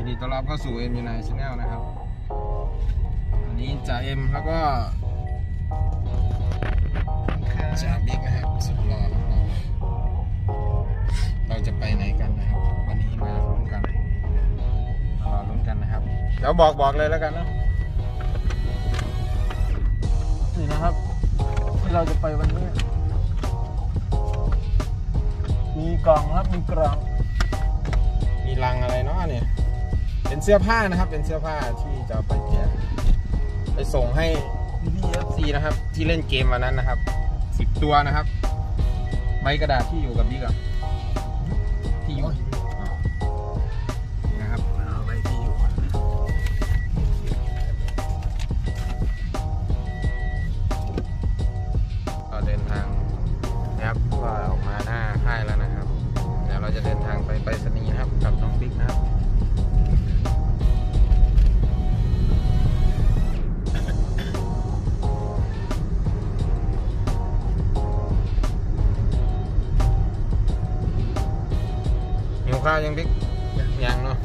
ดีต้อนรับเข้าสู่ MU9 Channel นะครับวันนี้จ่าเอ็มแล้วก็จ่าบิ๊กนะครับสุดหล่อเราจะไปไหนกันนะครับวันนี้มาลุ้นกันรอลุ้นกันนะครับเดี๋ยวบอกเลยแล้วกันนะนี่นะครับที่เราจะไปวันนี้มีกล่องครับมีกล่องมีลังอะไรเนาะเนี่ยเป็นเสื้อผ้านะครับเป็นเสื้อผ้าที่จะไปแจกไปส่งให้BFCนะครับที่เล่นเกมวันนั้นนะครับ10 ตัวนะครับใบกระดาษที่อยู่กับบิ๊กอะที่อยู่นี่นะครับเอาใบที่อยู่ก็เดินทางนะครับก็ออกมาหน้าค่ายแล้วนะครับเดี๋ยวเราจะเดินทางไปไปรษณีย์นะครับกับน้องบิ๊กนะครับหิวข้าวยังบิ๊กยังเนาะ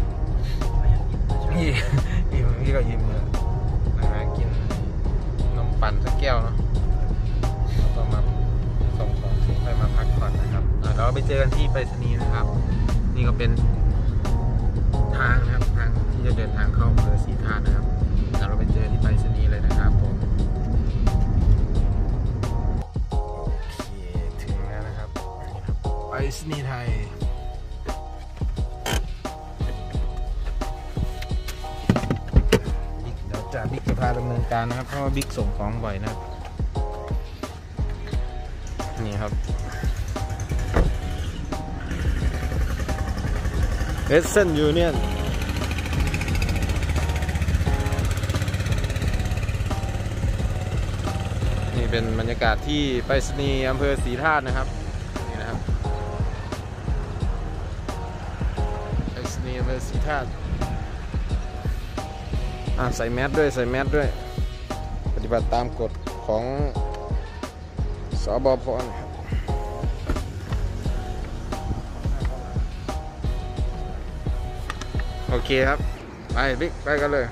พี่ก็ยิ้มเลยกินนมปั่นสักแก้วเนาะแล้วก็มาส่งของเสร็จไปมาพักก่อนนะครับเราไปเจอกันที่ไปรษณีย์นะครับนี่ก็เป็นทางนะครับทางที่จะเดินทางเข้าอำเภอศรีธาตุนะครับเราไปเจอที่ไปรษณีย์เลยนะครับผมโอเคถึงแล้วนะครับไปรษณีย์ไทยจะบิ๊กจะพาดำเนินการนะครับเพราะว่าบิ๊กส่งของบ่อยนะครับนี่ครับเวสเทิร์นยูเนี่ยนนี่เป็นบรรยากาศที่ไปรษณีย์อำเภอศรีธาตุนะครับนี่นะครับไปรษณีย์อำเภอศรีธาตุใส่แมสด้วยใส่แมสด้วยปฏิบัติตามกฎของสบพนะครับโอเคครับไปบิ๊กไปกันเลย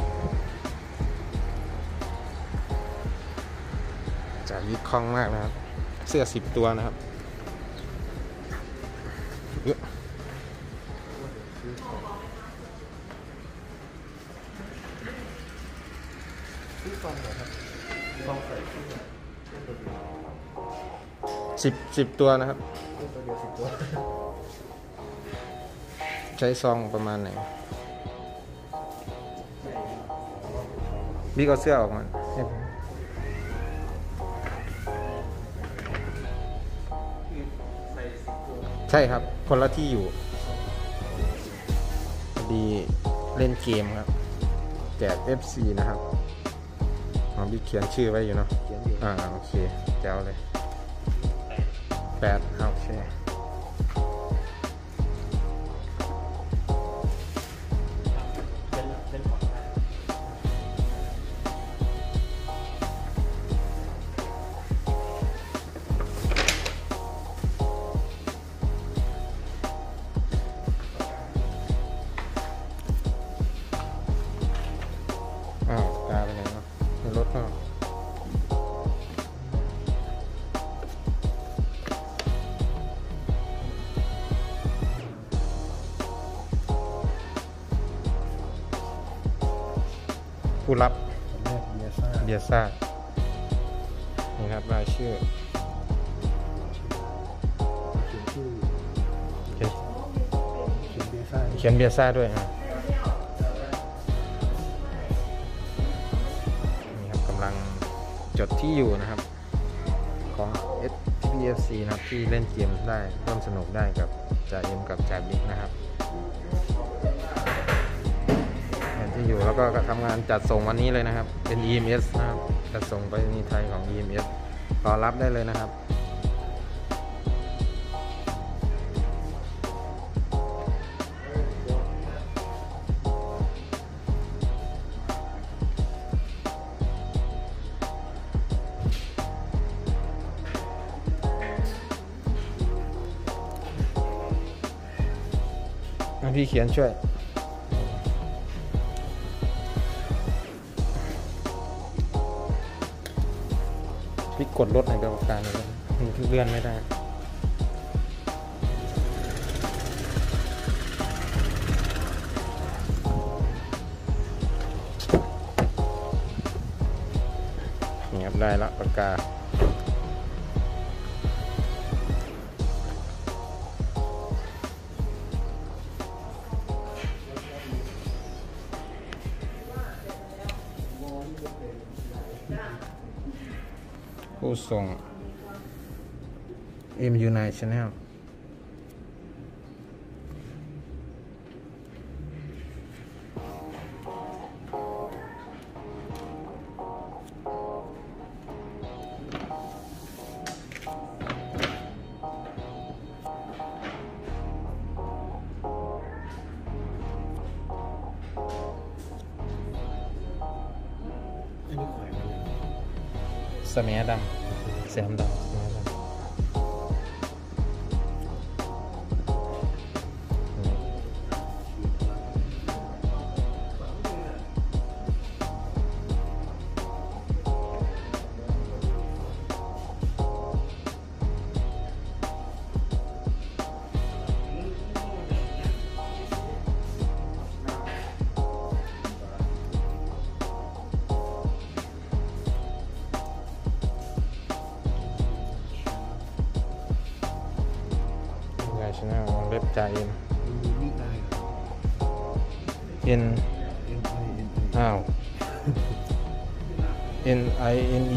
จ่ายบิ๊กคล่องมากนะครับเสื้อ10 ตัวนะครับเยอะ10 ตัวนะครับใช้ซองประมาณไหนบิ๊กเอาเสื้อออกมาใช่ครับคนละที่อยู่ดีเล่นเกมครับแจก FC นะครับบิ๊กเขียนชื่อไว้อยู่เนาะโอเคแจ๋วเลย8โอเคตาไปไหนเนาะในรถเนาะผู้รับเบียซ่านี่ครับรายชื่อเขียนเบียซ่าด้วยนี่ครับกำลังจดที่อยู่นะครับของ SPFC นะครับที่เล่นเกมได้ร่วมสนุกได้กับจ่าเอ็มกับจ่าบิ๊กนะครับที่อยู่แล้วก็ทำงานจัดส่งวันนี้เลยนะครับเป็น EMS นะครับจัดส่งไปในไทยของ EMS รอรับได้เลยนะครับพี่เขียนช่วยกดรถในตัวประกันเลยเลื่อนไม่ได้นี่ครับได้ละปากกาผู้ส่ง MU9 Channel สแมดำแซมดำชแนลเล็บจ่ายเอ็นอ้าว NINE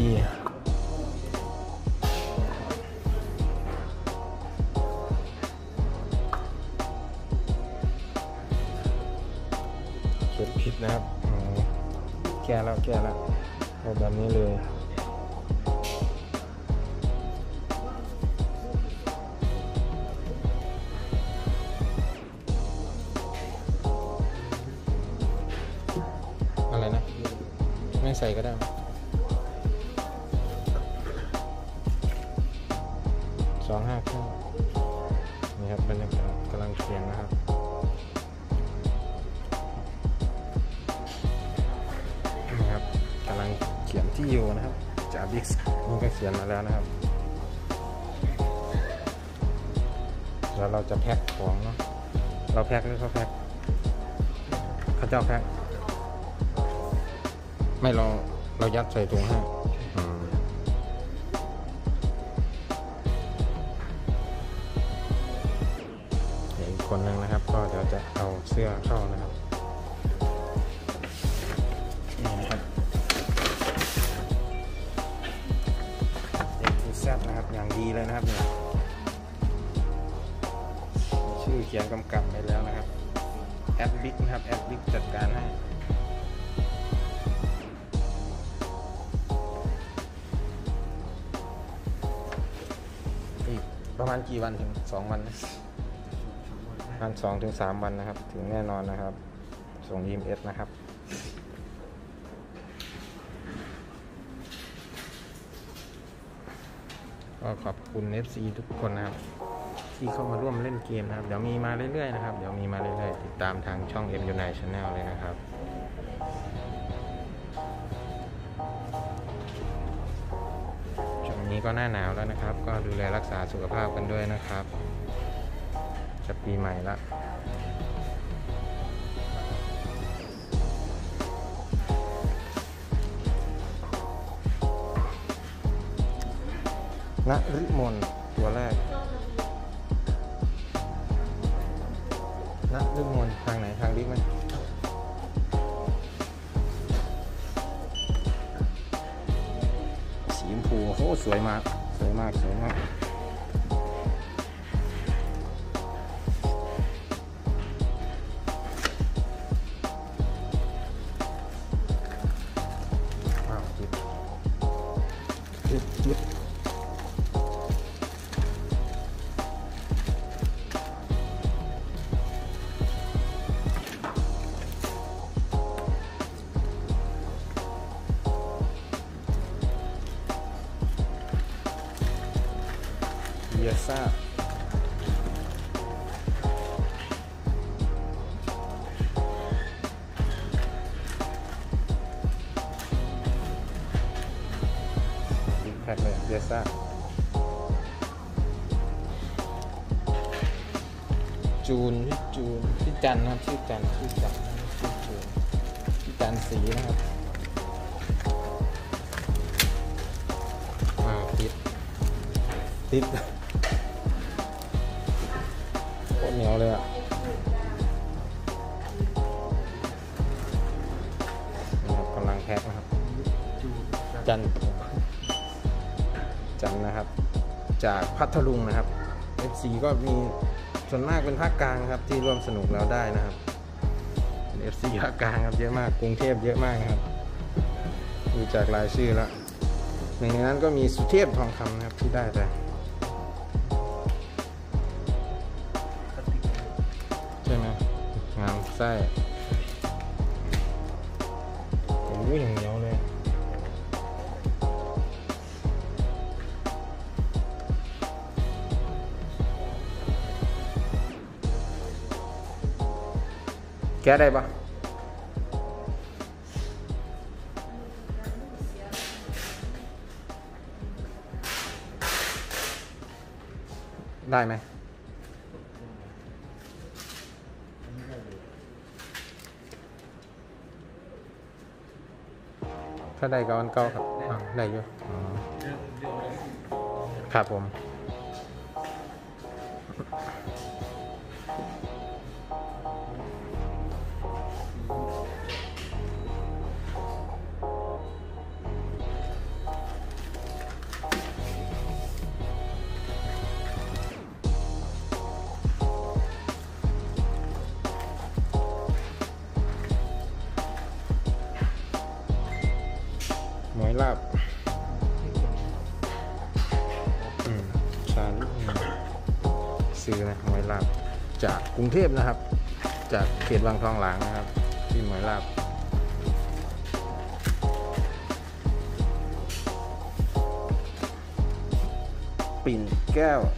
เขียนผิดนะครับแก้แล้วเอาแบบนี้เลยอะไรนะไม่ใส่ก็ได้259นี่ครับบรรยากาศกำลังเขียนนะครับนี่ครับกำลังเขียนที่อยู่นะครับจากบิ๊กนี่ก็เขียนมาแล้วนะครับแล้วเราจะแพ็คของเนาะเราแพ็คหรือเขาแพ็คเขาเจ้าแพ็คไม่เรายัดใส่ถุงให้อีกคนนึงนะครับก็เดี๋ยวจะเอาเสื้อเข้านะครับนี่นะครับแซ่บนะครับอย่างดีเลยนะครับเนี่ยชื่อเขียนกำกับไปแล้วนะครับแอดบิ๊กนะครับแอดบิ๊กจัดการให้ประมาณกี่วันถึง2 วันประมาณ2 ถึง 3 วันนะครับถึงแน่นอนนะครับส่ง EMS นะครับก็ขอบคุณ FC ทุกคนนะครับที่เข้ามาร่วมเล่นเกมนะครับเดี๋ยวมีมาเรื่อยๆนะครับเดี๋ยวมีมาเรื่อยๆติดตามทางช่อง MU9 Channel เลยนะครับนี้ก็หน้าหนาวแล้วนะครับก็ดูแลรักษาสุขภาพกันด้วยนะครับจะปีใหม่ละณฤมลตัวแรกณฤมลทางไหนทางบิ๊กไหมสีชมพูโอ้สวยมากสวยมากจิบเยซ่าแพ็คเลยเยซ่าจูนพี่จันนะครับชื่อจันชื่อจูนพี่จันสีนะครับติดโคตรเหนียวเลยอ่ะกำลังแพ็คนะครับจันนะครับจากพัทลุงนะครับ FC ก็มีส่วนมากเป็นภาคกลางครับที่ร่วมสนุกแล้วได้นะครับ FC ภาคกลางครับเยอะมากกรุงเทพเยอะมากครับดูจากรายชื่อแล้วหนึ่งในนั้นก็มีสุเทพทองคำนะครับที่ได้แต่ใช่ไหมงามไส้โอ้ยอย่างเหนียวเลยแก้ได้ปะได้ไหมถ้าได้ก็อันเก่าครับได้อยู่ครับผมหมอยลาบชาลิซื้อนะหมอยลาบจากกรุงเทพนะครับจากเขตบางทองหลางนะครับที่หมอยลาบปิ่นแก้ว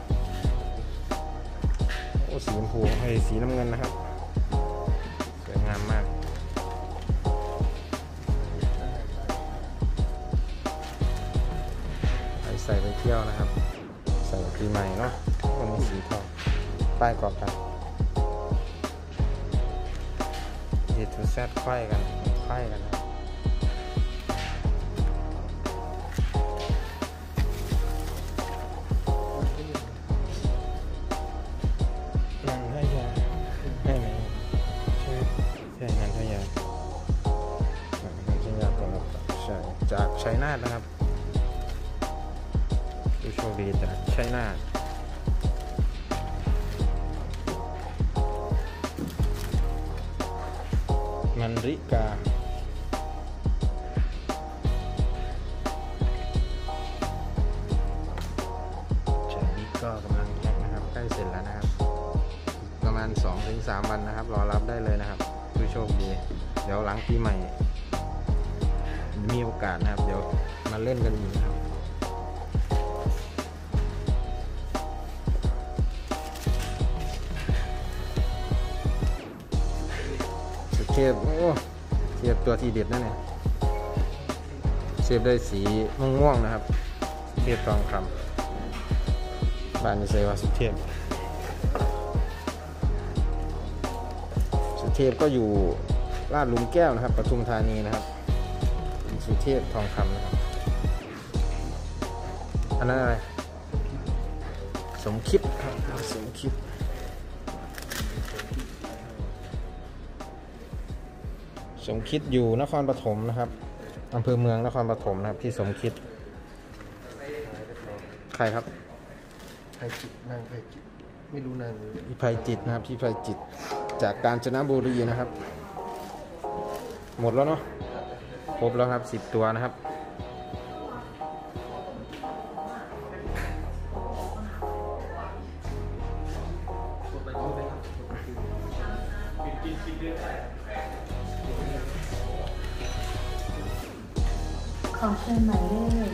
โอ้สีชมพูให้สีน้ำเงินนะครับสวยงามมากใส่ไปเที่ยวนะครับใส่ปีใหม่เนาะวันนี้สีทองป้ายกรอบกันเอทูแซดไขว้กันนะนันทยาให้ไหมใช่นันทยาใช่จากชัยนาทนะครับโชคดีจากชัยนาทมันริกาจากนี้ก็กำลังแพ็คนะครับใกล้เสร็จแล้วนะครับประมาณ 2-3 วันนะครับรอรับได้เลยนะครับผู้โชคดีเดี๋ยวหลังปีใหม่มีโอกาสนะครับเดี๋ยวมาเล่นกันอีกนะครับเชฟโอ้เชฟตัวที่เด็ดนั่นเนี่ยเชฟได้สีม่วงๆนะครับเชฟทองคำบ้านนี้ใส่ว่าสุเทพก็อยู่ลาดหลุมแก้วนะครับปทุมธานีนะครับสุเทพทองคำนะครับอันนั้นอะไรสมคิดครับสมคิดอยู่นครปฐมนะครับอำเภอเมืองนครปฐมนะครับที่สมคิดใครครับไพจิตนางไพจิตไม่รู้นางพี่ไพจิตนะครับพี่ไพจิตจากกาญจนบุรีนะครับหมดแล้วเนาะครบแล้วครับ10 ตัวนะครับขอเชิญหมายเลข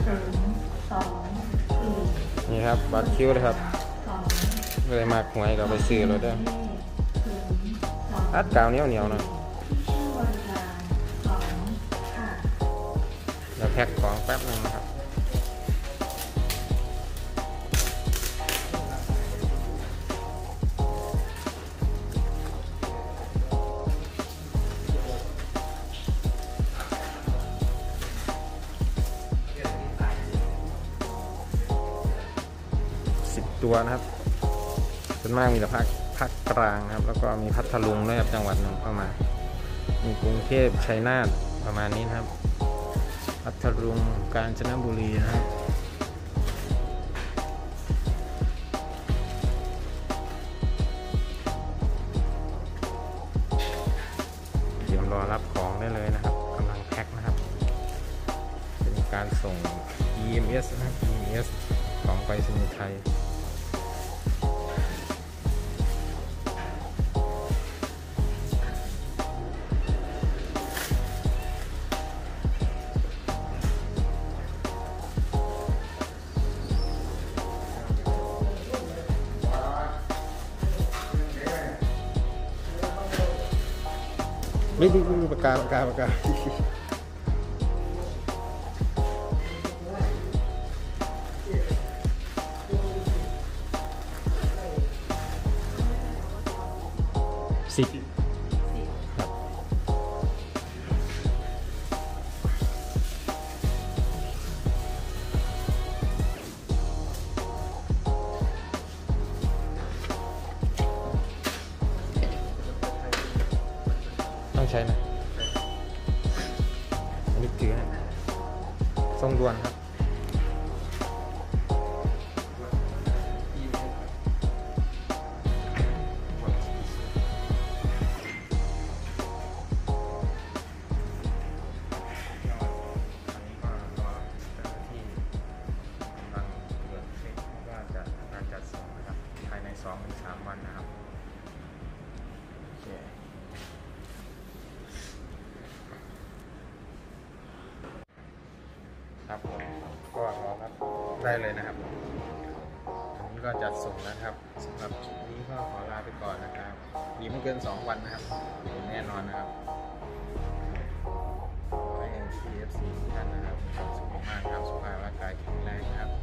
024 นี่ครับบัตรคิวเลยครับเลยมากหวยเราไปซื้อเราได้อัดกาวเหนียวนะแล้วแพ็คของแป๊บนึงนะครับตัวนะครับส่วนมากมีแต่ภาคกลางครับแล้วก็มีพัทลุงด้วยครับจังหวัดหนึ่งเข้ามามีกรุงเทพชัยนาทประมาณนี้นะครับพัทลุงกาญจนบุรีนะครับเตรียมรอรับของได้เลยนะครับกำลังแพ็คนะครับเป็นการส่ง EMS นะครับ EMS ของไปรษณีย์ไทยไม่ปากกาสิบครับต้องใช้นะนึกถือส่งด่วนครับภายใน 2-3 วันนะครับโอเคครับผมก็รอรับได้เลยนะครับอันนี้ก็จัดส่งแล้วครับสำหรับคลิปนี้ก็ขอลาไปก่อนนะครับมีไม่เกิน 2 วันนะครับแน่นอนนะครับขอให้ TFC ทุกท่านนะครับสุขภาพครับสุขภาพร่างกายแข็งแรงนะครับ